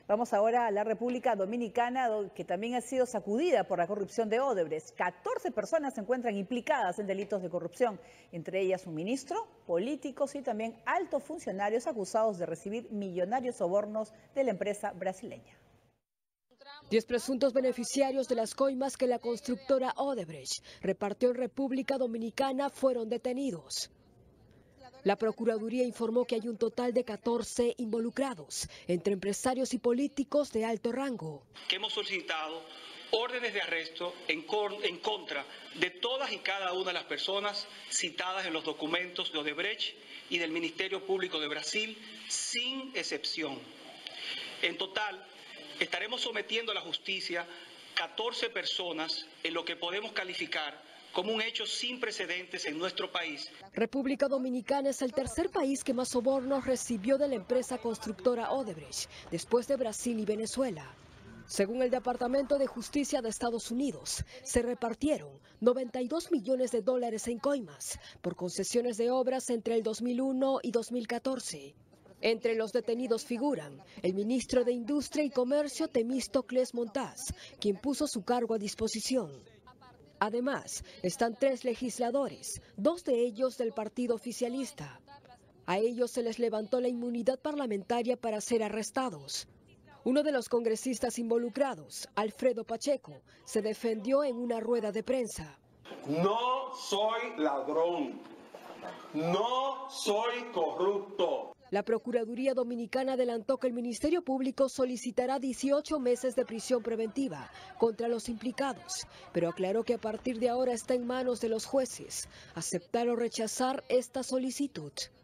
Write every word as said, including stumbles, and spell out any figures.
Vamos ahora a la República Dominicana, que también ha sido sacudida por la corrupción de Odebrecht. catorce personas se encuentran implicadas en delitos de corrupción, entre ellas un ministro, políticos y también altos funcionarios acusados de recibir millonarios sobornos de la empresa brasileña. Diez presuntos beneficiarios de las coimas que la constructora Odebrecht repartió en República Dominicana fueron detenidos. La Procuraduría informó que hay un total de catorce involucrados, entre empresarios y políticos de alto rango. Que hemos solicitado órdenes de arresto en, en contra de todas y cada una de las personas citadas en los documentos de Odebrecht y del Ministerio Público de Brasil, sin excepción. En total, estaremos sometiendo a la justicia catorce personas en lo que podemos calificar como un hecho sin precedentes en nuestro país. República Dominicana es el tercer país que más sobornos recibió de la empresa constructora Odebrecht, después de Brasil y Venezuela. Según el Departamento de Justicia de Estados Unidos, se repartieron noventa y dos millones de dólares en coimas por concesiones de obras entre el dos mil uno y dos mil catorce. Entre los detenidos figuran el ministro de Industria y Comercio, Temístocles Montaz, quien puso su cargo a disposición. Además, están tres legisladores, dos de ellos del partido oficialista. A ellos se les levantó la inmunidad parlamentaria para ser arrestados. Uno de los congresistas involucrados, Alfredo Pacheco, se defendió en una rueda de prensa. No soy ladrón, no soy corrupto. La Procuraduría Dominicana adelantó que el Ministerio Público solicitará dieciocho meses de prisión preventiva contra los implicados, pero aclaró que a partir de ahora está en manos de los jueces aceptar o rechazar esta solicitud.